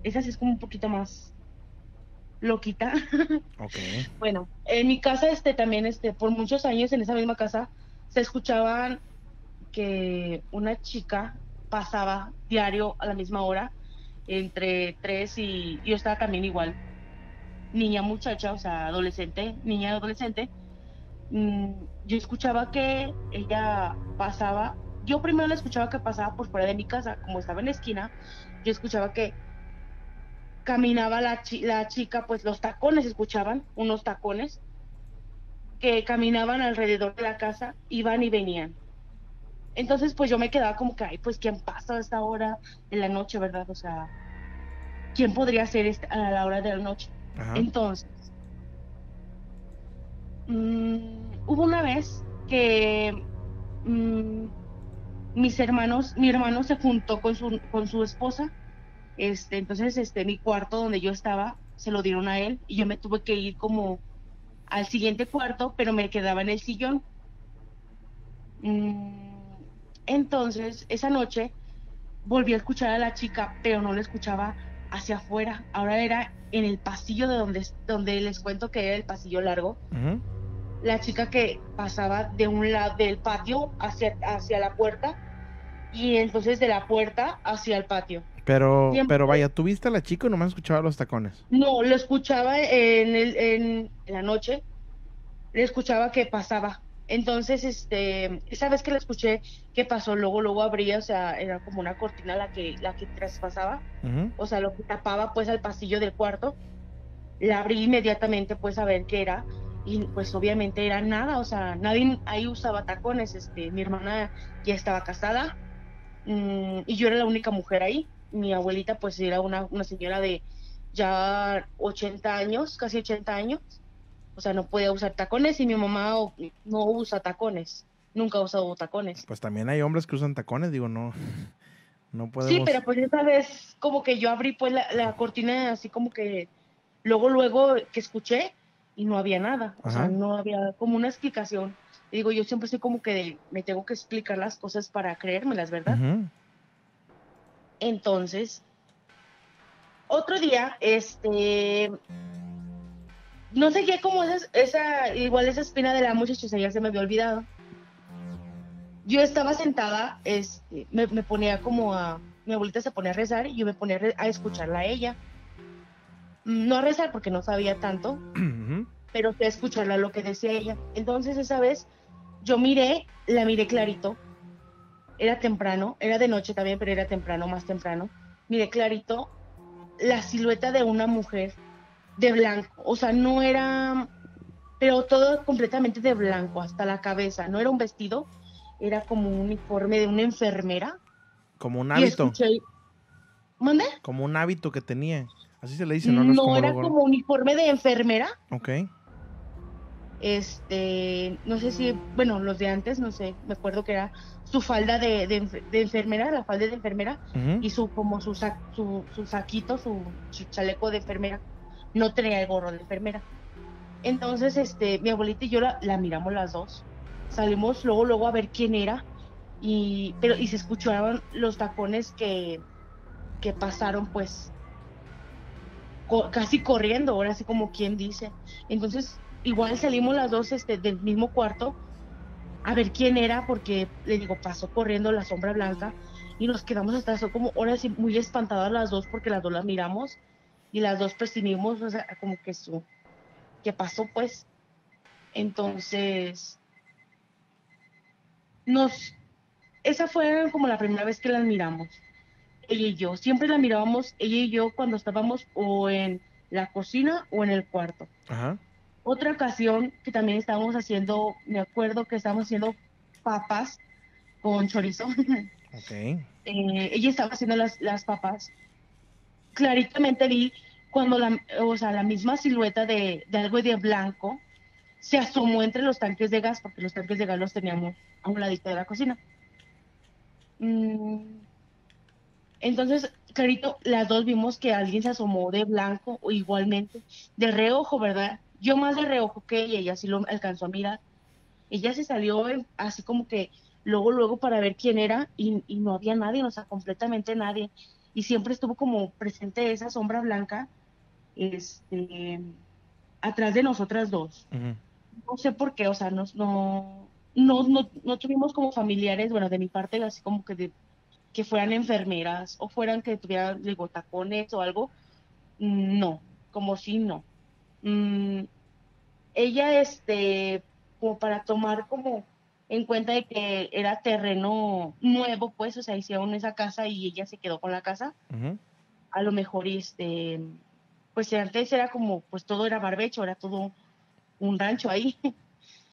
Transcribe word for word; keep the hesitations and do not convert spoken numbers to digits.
Esa sí es como un poquito más loquita. Ok. Bueno, en mi casa, este, también, este, por muchos años en esa misma casa, se escuchaban que una chica pasaba diario a la misma hora, entre tres y yo estaba también igual, niña, muchacha, o sea, adolescente, niña, adolescente. Mm, yo escuchaba que ella pasaba, yo primero la escuchaba que pasaba por fuera de mi casa, como estaba en la esquina, yo escuchaba que caminaba la, chi- la chica, pues los tacones, escuchaban unos tacones que caminaban alrededor de la casa, iban y venían. Entonces, pues yo me quedaba como que, ay, pues, ¿quién pasa a esta hora de la noche, verdad? O sea, ¿quién podría ser esta- a la hora de la noche? Ajá. Entonces, mm, hubo una vez que mm, mis hermanos, mi hermano se juntó con su, con su esposa, este, entonces, este, mi cuarto donde yo estaba, se lo dieron a él y yo me tuve que ir como al siguiente cuarto, pero me quedaba en el sillón. Mm, entonces, esa noche volví a escuchar a la chica, pero no la escuchaba hacia afuera. Ahora era en el pasillo de donde, donde les cuento que era el pasillo largo. Ujú. La chica que pasaba de un lado del patio hacia, hacia la puerta y entonces de la puerta hacia el patio. Pero, pero Siempre, vaya, ¿tú viste a la chica o nomás escuchaba los tacones? no, lo escuchaba en, el, en la noche, le escuchaba que pasaba. Entonces, este, esa vez que la escuché que pasó, luego, luego abría, o sea, era como una cortina la que, la que traspasaba, Ujú. o sea, lo que tapaba pues al pasillo del cuarto. La abrí inmediatamente pues a ver qué era, y pues obviamente era nada, o sea, nadie ahí usaba tacones, este, mi hermana ya estaba casada, mm, y yo era la única mujer ahí. Mi abuelita pues era una, una señora de ya ochenta años, casi ochenta años, o sea, no podía usar tacones y mi mamá o- no usa tacones, nunca ha usado tacones. Pues también hay hombres que usan tacones, digo, no, no Sí, podemos. pero pues esa vez como que yo abrí pues la, la cortina así como que luego, luego que escuché y no había nada, o sea, Ajá. no había como una explicación. Y digo, yo siempre soy como que de- me tengo que explicar las cosas para creérmelas, ¿verdad? Ujú. Entonces, otro día, este, no sé qué, como esa, esa, igual esa espina de la muchacha ya se me había olvidado. Yo estaba sentada, este, me, me ponía como a, mi abuelita se ponía a rezar y yo me ponía a, re- a escucharla a ella. Mm, no a rezar porque no sabía tanto, Ujú. pero sí a escucharla lo que decía ella. Entonces esa vez yo miré, la miré clarito, era temprano, era de noche también, pero era temprano, más temprano. Miré clarito la silueta de una mujer de blanco, o sea, no era, pero todo completamente de blanco, hasta la cabeza, no era un vestido, era como un uniforme de una enfermera. Como un Y hábito, escuché, ¿mande? como un hábito que tenía. Así se le dice, no, no es No como era luego. como uniforme de enfermera. Ok. Este, no sé si, bueno, los de antes, no sé, me acuerdo que era su falda de, de, enfe- de enfermera, la falda de enfermera, Ujú. y su, como su, sa- su, su saquito, su, su chaleco de enfermera, no tenía el gorro de enfermera. Entonces, este, mi abuelita y yo la, la miramos las dos, salimos luego, luego a ver quién era, y, pero, y se escuchaban los tacones que, que pasaron, pues, co- casi corriendo, ahora así como quien dice. Entonces, igual salimos las dos, este, del mismo cuarto a ver quién era, porque le digo, pasó corriendo la sombra blanca y nos quedamos hasta eso como ahora sí muy espantadas las dos porque las dos las miramos y las dos percibimos, o sea, como que su, que pasó pues. Entonces, nos, esa fue como la primera vez que las miramos, ella y yo. Siempre la mirábamos, ella y yo, cuando estábamos o en la cocina o en el cuarto. Ajá. Otra ocasión que también estábamos haciendo, me acuerdo que estábamos haciendo papas con chorizo. Ok. Eh, ella estaba haciendo las, las papas. Claritamente vi cuando la, o sea, la misma silueta de, de algo de blanco se asomó entre los tanques de gas, porque los tanques de gas los teníamos a un ladito de la cocina. Mm, entonces, clarito, las dos vimos que alguien se asomó de blanco o igualmente, de reojo, ¿verdad? Yo más de reojo que ella, ella sí lo alcanzó a mirar. Ella se salió en- así como que luego, luego para ver quién era y, y no había nadie, o sea, completamente nadie. y siempre estuvo como presente esa sombra blanca, este, atrás de nosotras dos. Ujú. No sé por qué, o sea, nos, no, no, no, no tuvimos como familiares, bueno, de mi parte, así como que de, que fueran enfermeras o fueran que tuvieran, digo, tacones o algo. Mm, no, como si no. Mm, ella, este, como para tomar como en cuenta de que era terreno nuevo, pues, o sea, hicieron esa casa y ella se quedó con la casa. Ujú. A lo mejor, este, pues antes era como, pues todo era barbecho, era todo un rancho ahí.